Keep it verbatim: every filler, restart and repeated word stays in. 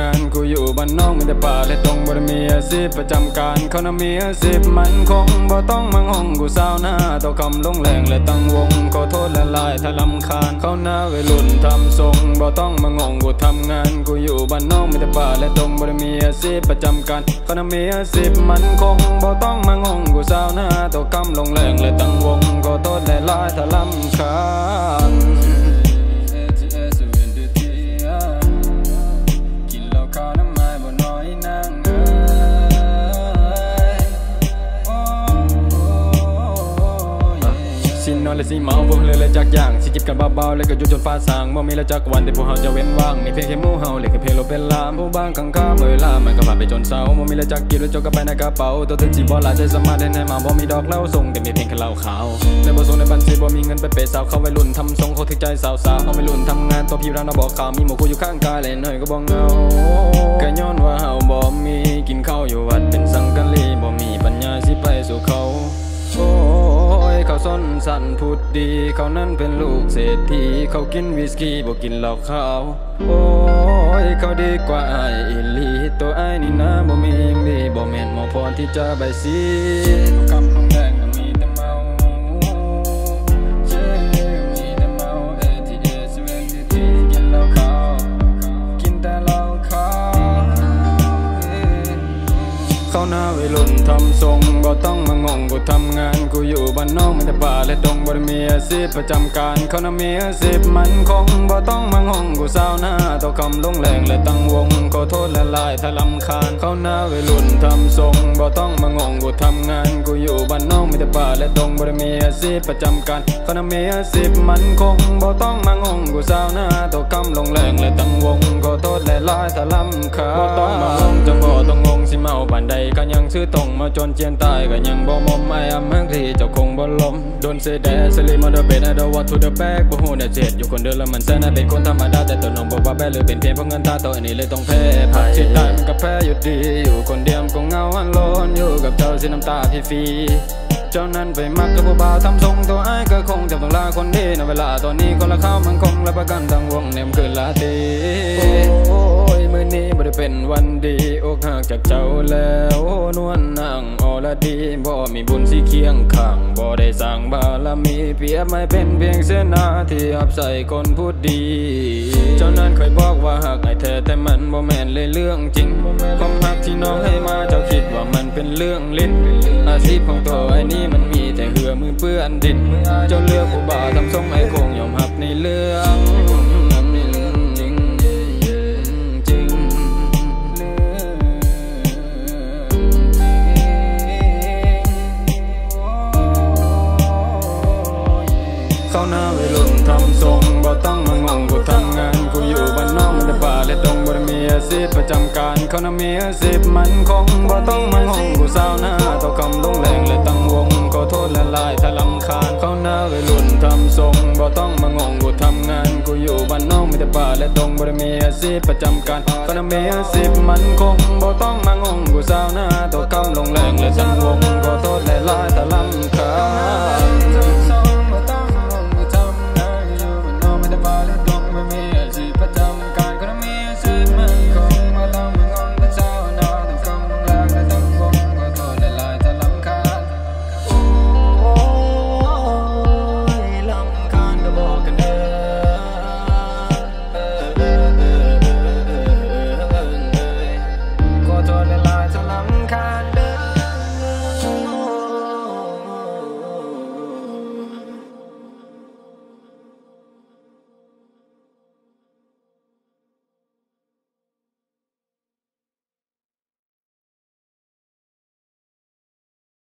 งานกูอยู่บ้านนอกมีแต่ป่าและตรงบ่ได้มีอาชีพประจำการเขาน่ะมีอาชีพมันคงบ่ต้องมางงกูสาวหน้าต่อคำลงแรงและตั้งวงขอโทษและลายถ้าลำคาญเขาหน้าวัยรุ่นทำทรงบ่ต้องมางงกูทำงานกูอยู่บ้านนอกมีแต่ป่าและตรงบ่ได้มีอาชีพประจำการเขาน่ะมีอาชีพมันคงบ่ต้องมางงกูสาวหน้าต่อคำลงแรงและตั้งวงขอโทษและลายถ้าลำคาญนอนและสีเมาพวกเลยเลยจากอย่างสิจิบกันเบาๆเลยก็อยู่จนฟ้าสางบ่มีแล้วจากวันที่พวกเฮาจะเว้นว่างมีเพียงแค่มู่เฮาเลยแค่เพลโลเป็นลามผู้บ้างข้างข้าเมื่อลามันก็ผ่านไปจนเศร้าบ่มีแล้วจากกินแล้วจกกันไปในกระเป๋าตัวถึงสิบ่หลายใจสามารถได้แน่มาบ่มีดอกเหล้าส่งแต่มีเพียงแค่เหล้าขาวในบ่ส่งในบัญชีบ่มีเงินไปเปย์สาวเขาวัยรุ่นทำทรงเขาถึงใจสาวๆเขาวัยรุ่นทำงานตัวพี่ร้านเราบอกข่าวมีหมู่คู่อยู่ข้างกายเลยหน่อยก็บ่เหงาก็ย้อนว่าเฮาบ่มีกินข้าวอยู่วัดเป็นสังกัลีบ่มีปัญญาสิไปสู่เขาโอ้ยเขาส้นสันพูดดีเขานั้นเป็นลูกเศรษฐีเขากินวิสกี้บ่กินเหล้าขาวโอ้ยเขาดีกว่าไอ้อิลีตัวไอ้นี่นะบ่มีมีบ่แม่นหมอพรที่จะใบสีเขากำลงแดงมีแต่เมาเชื่อมีแต่เมาเอทีเอสเวนทีทีกินเหล้าขาวกินแต่เหล้าขาวเขาหน้าวัยรุ่นทำทรงบ่ต้องมางงกูทำงานกูอยู่บ้านนอกมีแต่ป่าและดงบ่ได้มีอาชีพประจำการเขาน่ะมีอาชีพมันคงบ่ต้องมางงกูสาวหน้าต่อคำลงแรงและตั้งวงขอโทษและลายถ้าลำคาญเขาหน้าวัยรุ่นทำทรงบ่ต้องมางงกูทำงานกูอยู่บ้านนอกมีแต่ป่าและดงบ่ได้มีอาชีพประจำการเขาน่ะมีอาชีพมันคงบ่ต้องมางงกูสาวหน้าต่อคำลงแรงและตั้งวงขอโทษและลายถ้าลำคาญบ่ต้องมางงจะบ่ต้องงงสิเมาปานใดก็ยังซื้อตรงมาจนเจียนตายก็ยังบ่มอมไอ้อำเมืองที่เจ้าคงบ่ลมโดนเสดสลีมอเดอร์เบดไอดอลวัตทูเดอะแบกบ่ฮู้เนี่ยเจ็ดอยู่คนเดียวแล้วมันแซ่น่าเป็นคนธรรมดาแต่ตัวน้องบอกว่าแบหรือเป็นเพียงเพราะเงินตาตัวนี้เลยต้องแพ้ผักชิดได้มันก็แพ้อยู่ดีอยู่คนเดียวก็เงาอันร้อนอยู่กับเจ้าสิน้ำตาพี่ฟรีเจ้านั้นไปมักกับผู้บ่าวทำทรงตัวไอ้ก็คงจะต้องลาคนดีในเวลาตอนนี้คนละข้าวมันคงและประกันทางวงเนมคืนลาตีโอ้ยมื้อนี้บ่ได้เป็นวันดีอกหักจากเจ้าแล้วนวลนางอรดีบ่มีบุญสิเคียงข้างบ่ได้สร้างบารมีเปรียบไม่เป็นเพียงเสนาที่อับใส่คนพูดดีเจ้านั้นเคยบอกว่าหักไอ้แท้แต่มันบ่แม่นเลยเรื่องจริงความหักที่น้องให้มาเจ้าคิดว่ามันเป็นเรื่องลิ้นอาชีพของตัวไอ้นี่มันมีแต่เหือมือเปื้อนดินเจ้าเลือกผู้บ่าวทำทรงไอ้คงยอมหักในเรื่องเขาหน้าวัยรุ่นทำทรงบ่ต้องมางงกูทำงานกูอยู่บ้านนอกมีแต่ป่าและดงบ่ได้มีอาชีพประจำการเขาน่ะมีอาชีพมันคงบ่ต้องมางงกูสาวหน้าต่อคำลงแรงและตั้งวงขอโทษและลายถ้าลำคาญเขาหน้าวัยรุ่นทำทรงบ่ต้องมางงกูทำงานกูอยู่บ้านนอกมีแต่ป่าและดงบ่ได้มีอาชีพประจำการเขาน่ะมีอาชีพมันคงบ่ต้องมางงกูสาวหน้าต่อคำลงแรงและตั้งวงขอโทษและลายถ้าลำคาญ